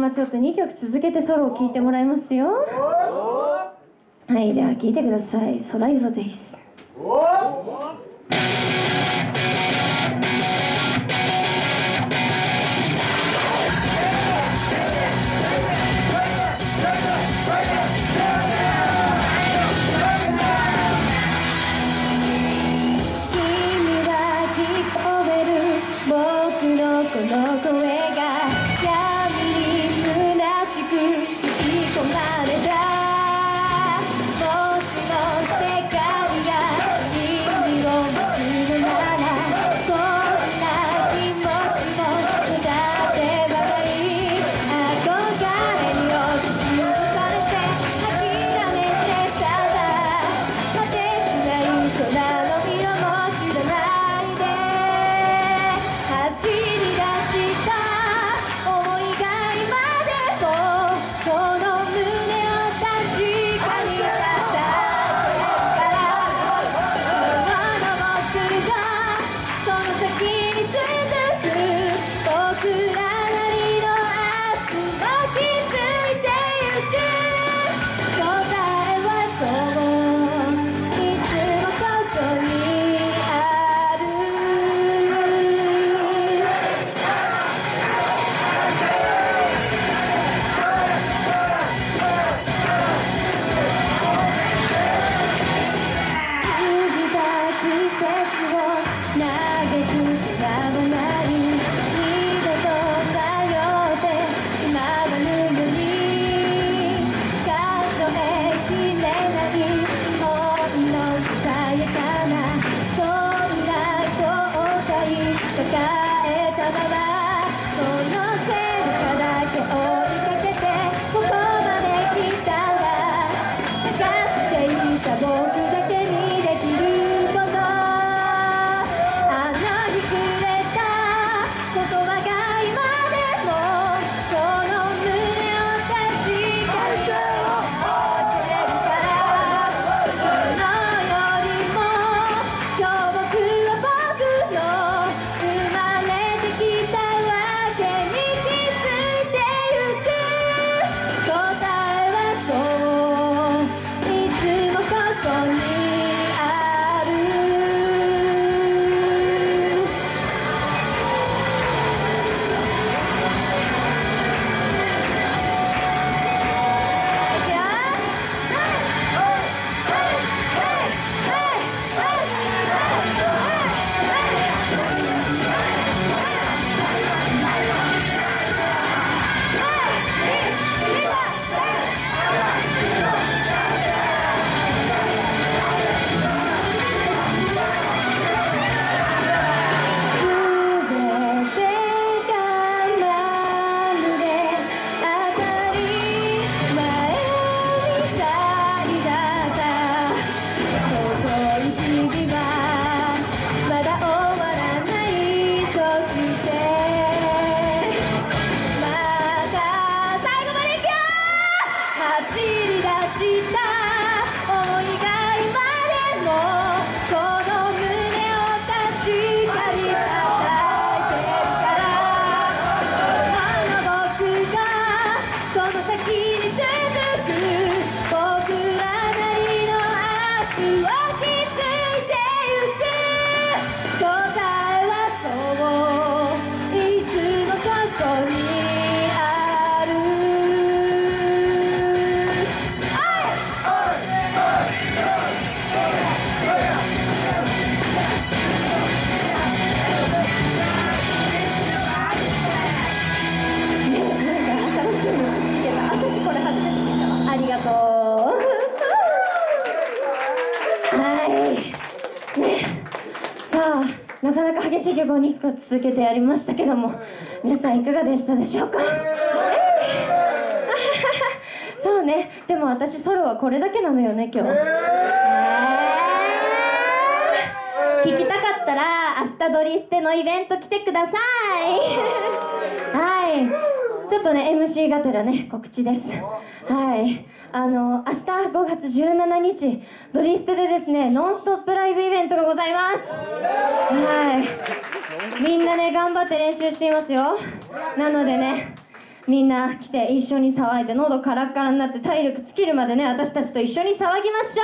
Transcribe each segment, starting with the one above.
はちょっと2曲続けてソロを聴いてもらいますよ。はい、では聴いてください。空色です。この声が闇に虚しく吸い込まれた。もしも世界が意味を持つのなら、こんな気持ちも歌ってばかり。憧れに押しつぶされて諦めてたら、果てしない空の色も知らないで走りなかなか激しい曲を2曲続けてやりましたけども、皆さんいかがでしたでしょうか？そうね、でも私ソロはこれだけなのよね今日。聞きたかったら明日ドリステのイベント来てください。はい、ちょっとね MC がてらね告知です。はい、明日5月17日ドリステでですねノンストップライブイベントがございます。はい、みんなね頑張って練習していますよ。なのでねみんな来て一緒に騒いで喉カラッカラになって体力尽きるまでね、私たちと一緒に騒ぎましょ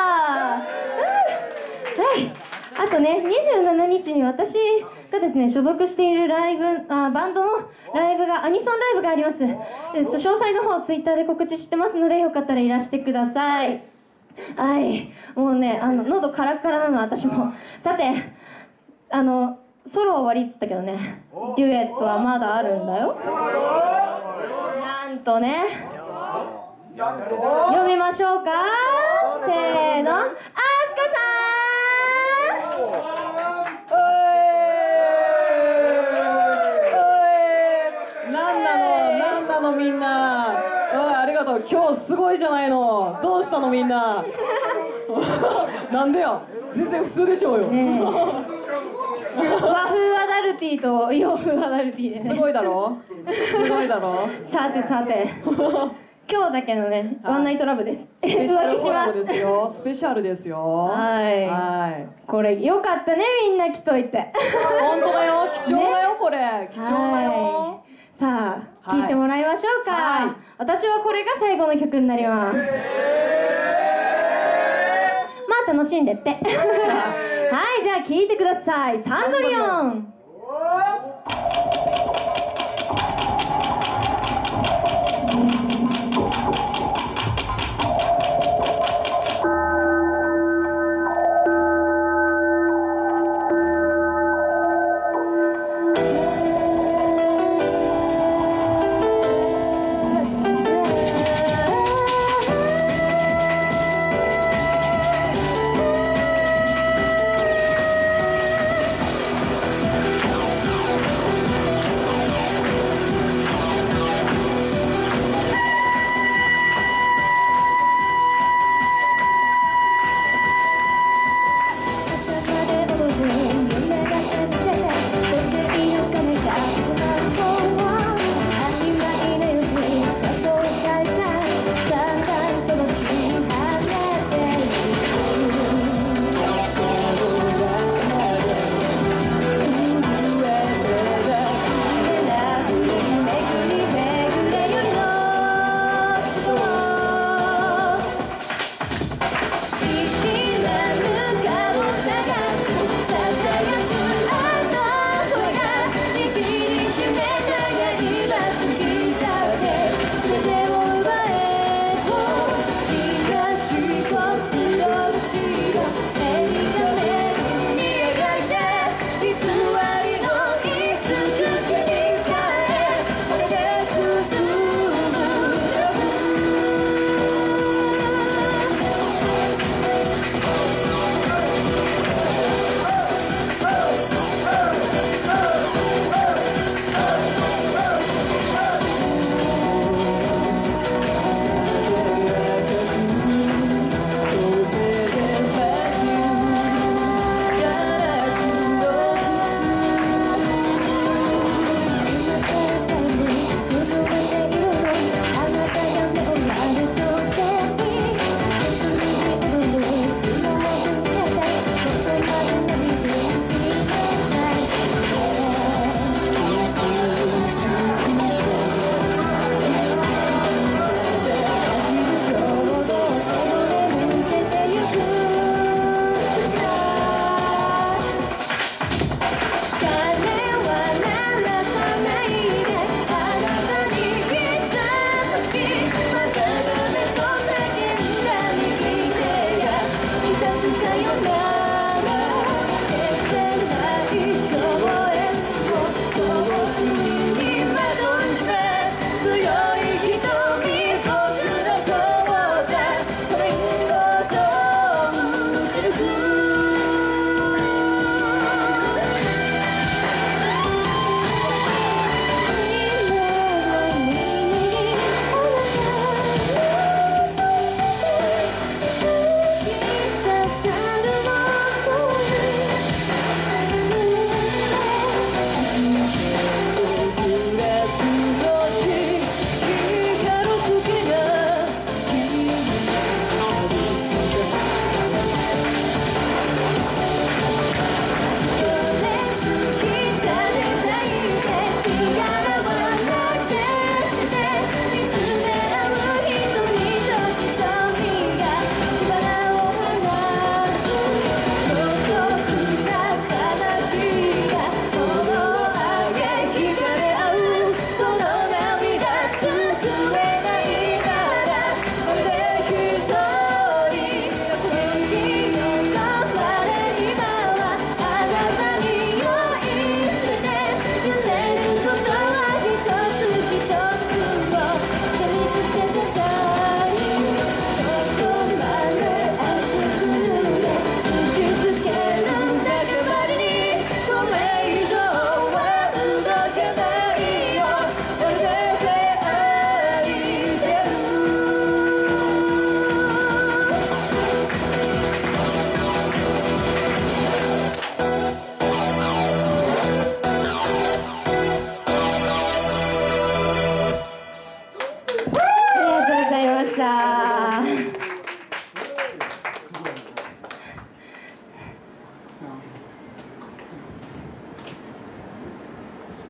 う。はい。あとね、27日に私がですね、所属しているバンドのライブが、アニソンライブがあります。詳細の方、ツイッターで告知してますので、よかったらいらしてください。はい。もうね、喉カラッカラなの、私も。さて、ソロは終わりっつったけどね、デュエットはまだあるんだよ。なんとね、読みましょうか。せーの、あすかさん。なんなのみんな。ありがとう。今日すごいじゃないの。どうしたのみんな。なんでよ。全然普通でしょうよ。 和風アダルティーと洋風アダルティーでね。 すごいだろ。すごいだろ。 さてさて、今日だけのね、ワンナイトラブです。 スペシャル浮気します。 ですよ。スペシャルですよ。 はい。これよかったね、みんな来といて。 本当だよ。貴重だよ、これ。貴重だよ。 さあ、聴いてもらいましょうか。私はこれが最後の曲になります。まあ楽しんでって。はい、じゃあ聴いてください。サンドリオン。